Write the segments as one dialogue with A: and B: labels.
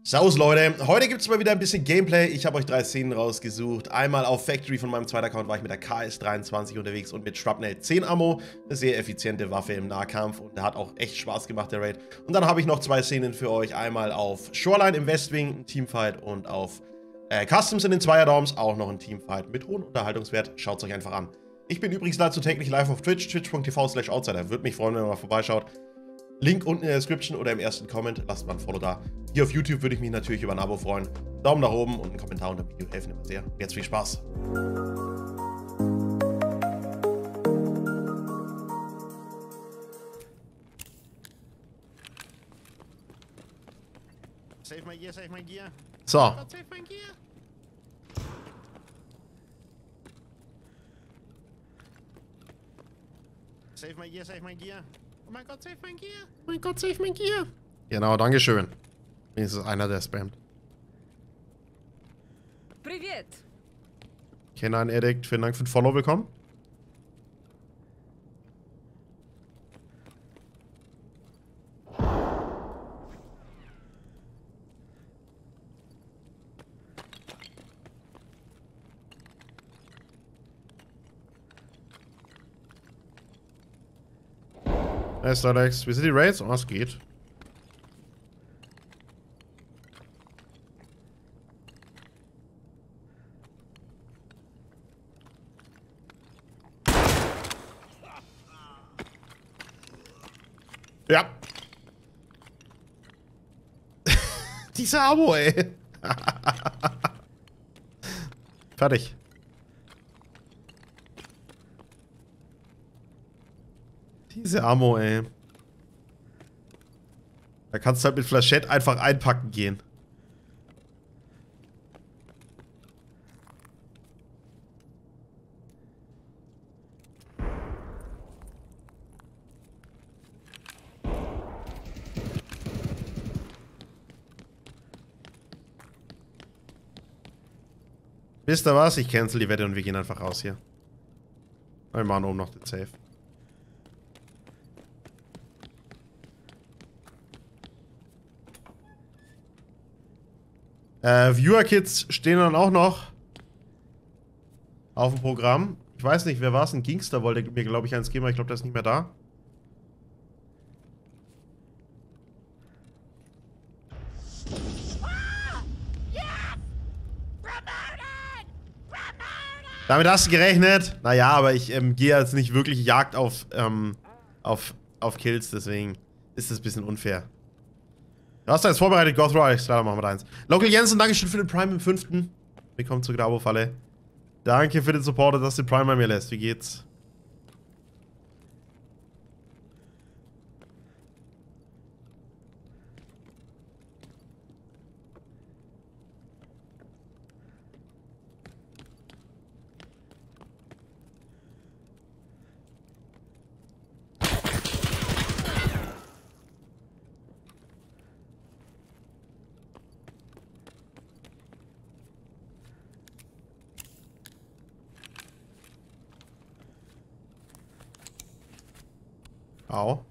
A: Servus Leute, heute gibt es mal wieder ein bisschen Gameplay. Ich habe euch 3 Szenen rausgesucht. Einmal auf Factory von meinem zweiten Account war ich mit der KS-23 unterwegs und mit Shrapnel 10 Ammo. Eine sehr effiziente Waffe im Nahkampf und der hat auch echt Spaß gemacht, der Raid. Und dann habe ich noch 2 Szenen für euch. Einmal auf Shoreline im Westwing, ein Teamfight, und auf Customs in den Zweierdoms auch noch ein Teamfight mit hohem Unterhaltungswert. Schaut es euch einfach an. Ich bin übrigens dazu täglich live auf Twitch, twitch.tv/outsider. Würde mich freuen, wenn ihr mal vorbeischaut. Link unten in der Description oder im ersten Comment. Lasst mal ein Follow da. Hier auf YouTube würde ich mich natürlich über ein Abo freuen. Daumen nach oben und ein Kommentar unter dem Video helfen immer sehr. Jetzt viel Spaß.
B: Save my gear, save my gear.
A: So.
B: Save my gear. Save my gear, save my gear. Oh mein Gott, save my gear. Oh mein Gott, save my gear.
A: Genau, dankeschön. Wenigstens einer, der spammt.
C: Привет!
A: Kenan Edict, vielen Dank für den Follow, willkommen. Nice, Alex. Wie sind die Raids? Oh, es geht. Ja. Diese Abo, ey. Fertig. Diese Ammo, ey. Da kannst du halt mit Flashette einfach einpacken gehen. Wisst ihr was? Ich cancel die Wette und wir gehen einfach raus hier. Wir machen oben noch den Safe. Viewer-Kits stehen dann auch noch auf dem Programm. Ich weiß nicht, wer war es? Ein Gangster wollte mir, glaube ich, eins geben, aber ich glaube, der ist nicht mehr da. Damit hast du gerechnet? Naja, aber ich gehe jetzt nicht wirklich Jagd auf Kills, deswegen ist das ein bisschen unfair. Du hast da jetzt vorbereitet, Gothro, alles klar, dann machen wir da eins. Local Jensen, Dankeschön für den Prime im 5. Willkommen zur Abo-Falle. Danke für den Supporter, dass du Prime bei mir lässt. Wie geht's? Au.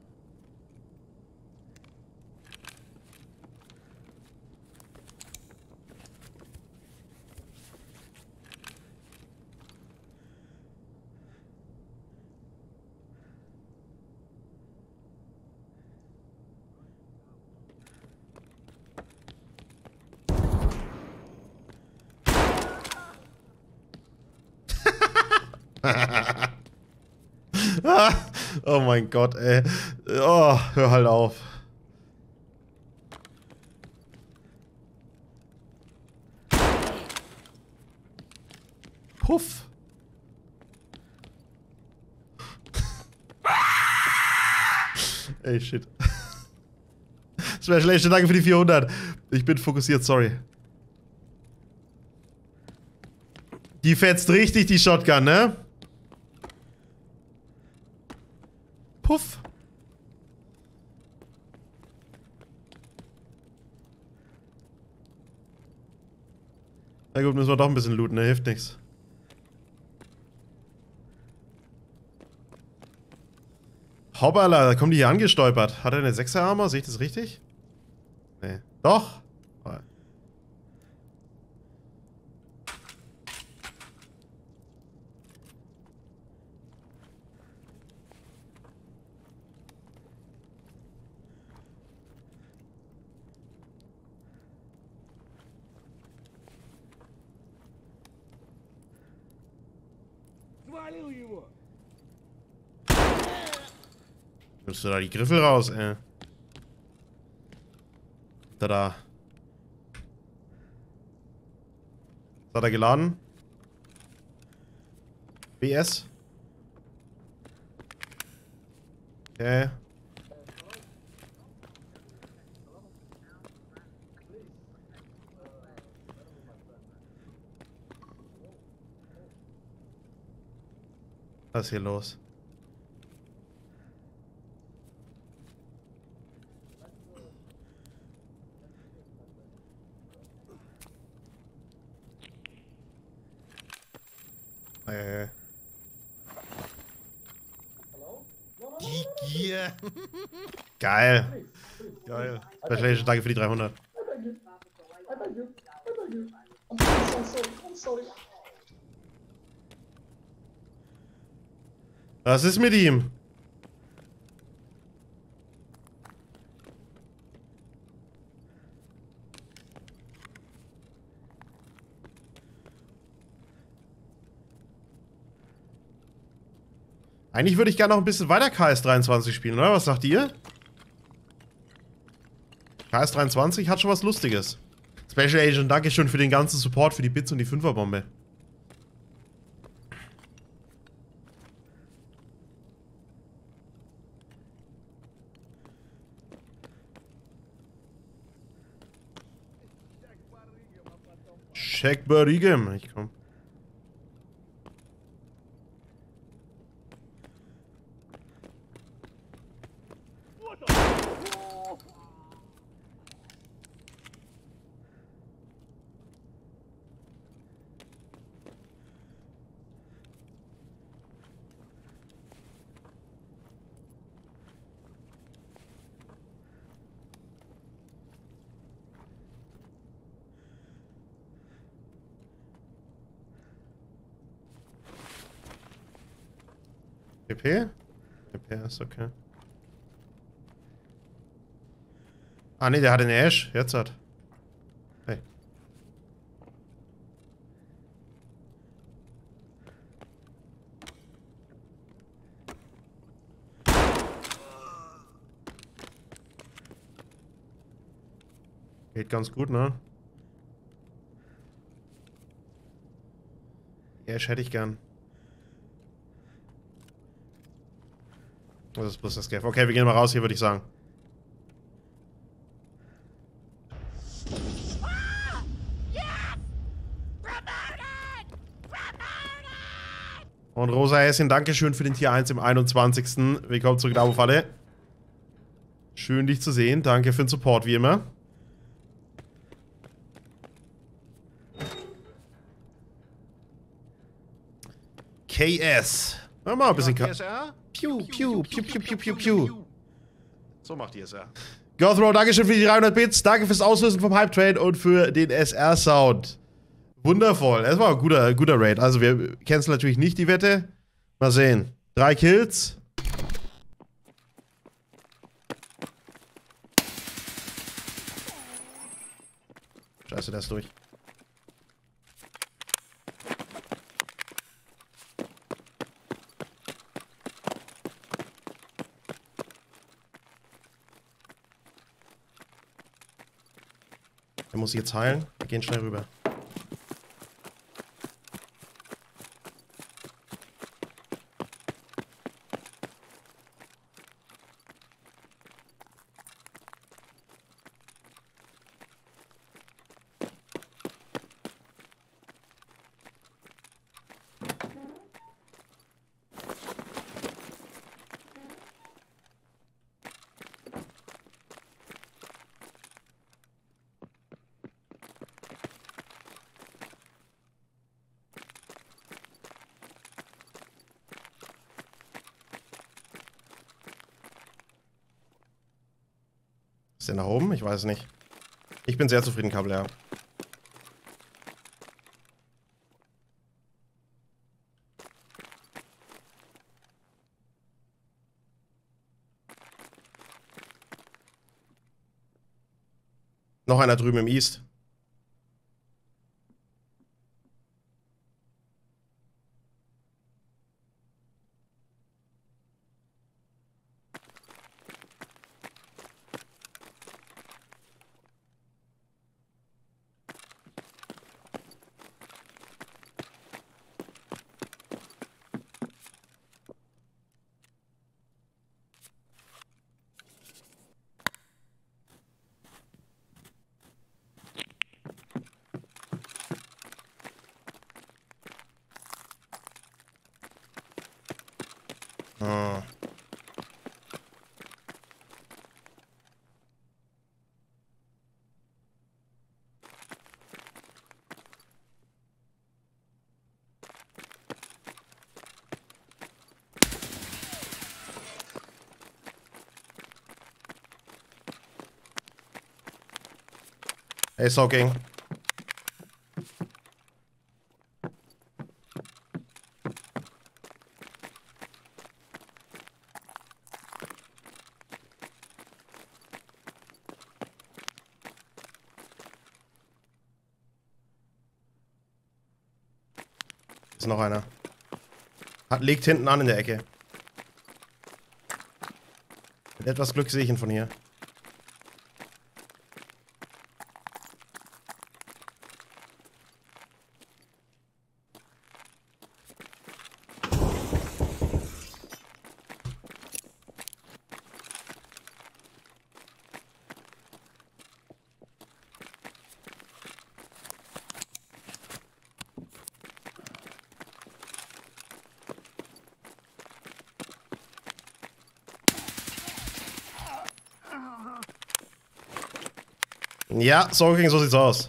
A: Oh mein Gott, ey. Oh, hör halt auf. Puff. Ey, shit. Special, danke für die 400. Ich bin fokussiert, sorry. Die fetzt richtig, die Shotgun, ne? Puff. Na gut, müssen wir doch ein bisschen looten, ne? Hilft nichts. Hoppala, da kommen die hier angestolpert. Hat er eine 6er Armor? Sehe ich das richtig? Nee. Doch. Nimmst du da die Griffel raus, ey? Tada. Was hat er geladen? BS. Okay. Was ist hier los?
B: Die Gier.
A: Geil. Geil. Special Agent, danke für die 300. Was ist mit ihm? Eigentlich würde ich gerne noch ein bisschen weiter KS23 spielen, oder? Was sagt ihr? KS23 hat schon was Lustiges. Special Agent, danke schön für den ganzen Support, für die Bits und die 5er-Bombe. Check Barigem. Ich komm. PP? PP ist okay. Ah ne, der hat eine Ash. Jetzt hat. Hey. Geht ganz gut, ne? Ash hätte ich gern. Das ist bloß das Gap. Okay, wir gehen mal raus hier, würde ich sagen. Und Rosa Häschen, Dankeschön für den Tier 1 im 21. Willkommen zurück, Abo-Falle. Schön, dich zu sehen. Danke für den Support, wie immer. KS. Mal ein bisschen... Piu, piu, piu, piu, piu, piu, piu.
B: So macht ihr es ja.
A: Gothrow, Dankeschön für die 300 Bits. Danke fürs Auslösen vom Hype-Train und für den SR-Sound. Wundervoll. Es war ein guter Raid. Also wir canceln natürlich nicht die Wette. Mal sehen. 3 Kills. Scheiße, der ist durch. Er muss jetzt heilen. Wir gehen schnell rüber. Ist der nach oben? Ich weiß nicht. Ich bin sehr zufrieden, Kabel. Noch einer drüben im East. Ah. Hey, Soaking. Ist noch einer. Liegt hinten an in der Ecke. Mit etwas Glück sehe ich ihn von hier. Ja, Soaking, so sieht's aus.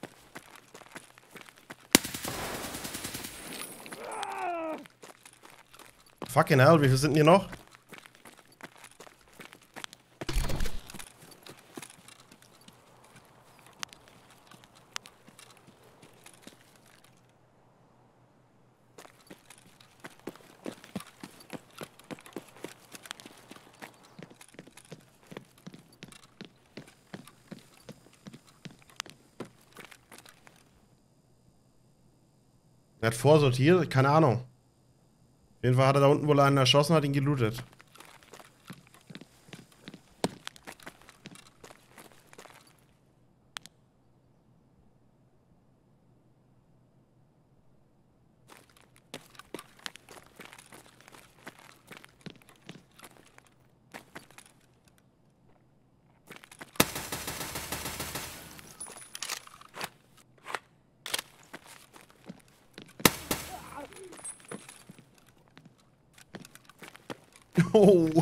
A: Fucking hell, wie viel sind denn hier noch? Er hat vorsortiert, keine Ahnung. Auf jeden Fall hat er da unten wohl einen erschossen, hat ihn gelootet. Oh.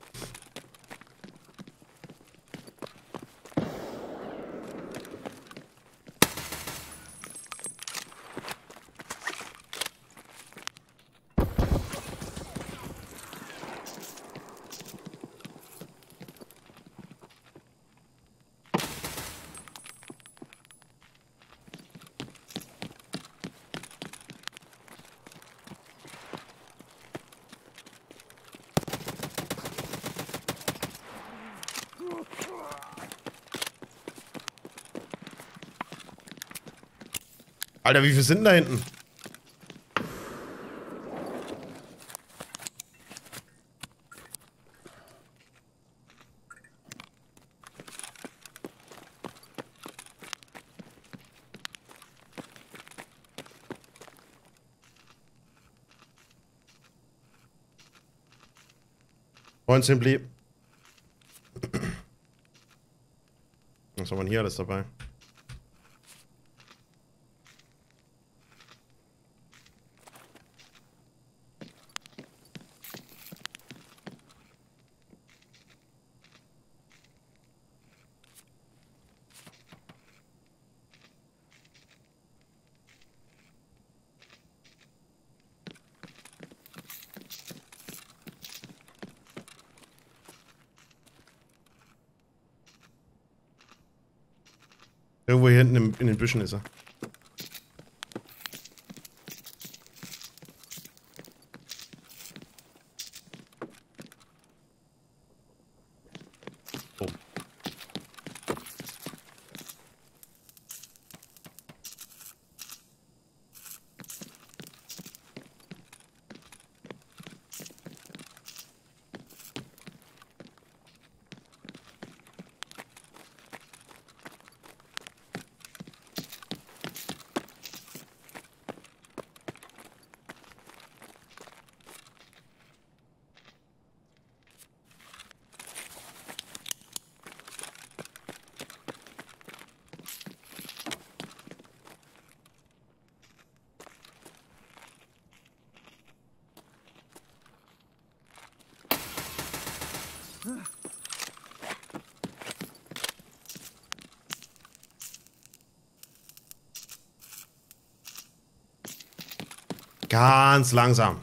A: Alter, wie viel sind denn da hinten? Moin, Simply. Was haben wir denn hier alles dabei? Irgendwo hier hinten in den Büschen ist er. Oh. Ganz langsam.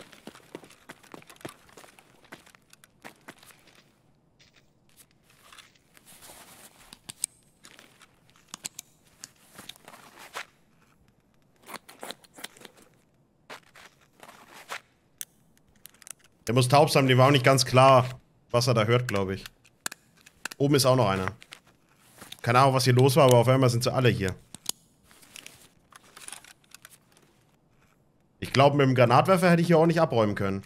A: Der muss taub sein, dem war auch nicht ganz klar, was er da hört, glaube ich. Oben ist auch noch einer. Keine Ahnung, was hier los war, aber auf einmal sind sie alle hier. Ich glaube, mit dem Granatwerfer hätte ich hier auch nicht abräumen können.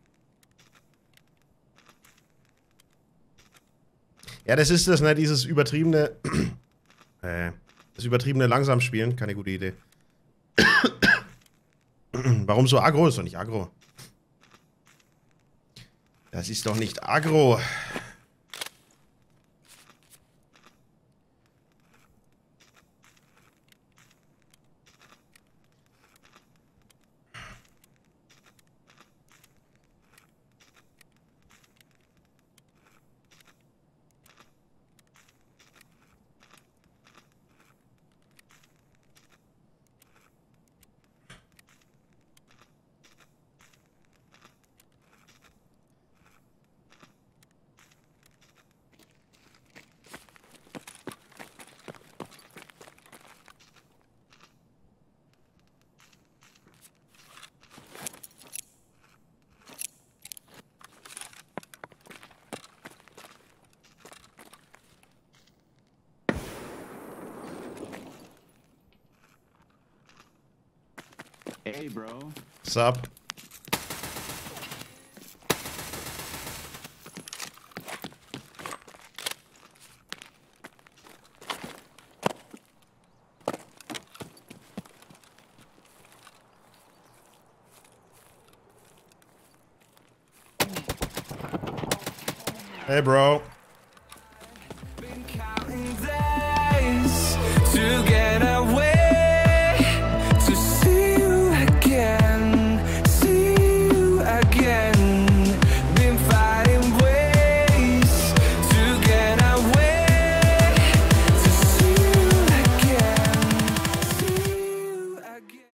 A: Ja, das ist das, ne? Dieses übertriebene... das übertriebene Langsamspielen. Keine gute Idee. Warum so aggro? Ist doch nicht aggro. Das ist doch nicht aggro.
C: Hey, bro.
A: What's up? Hey, bro.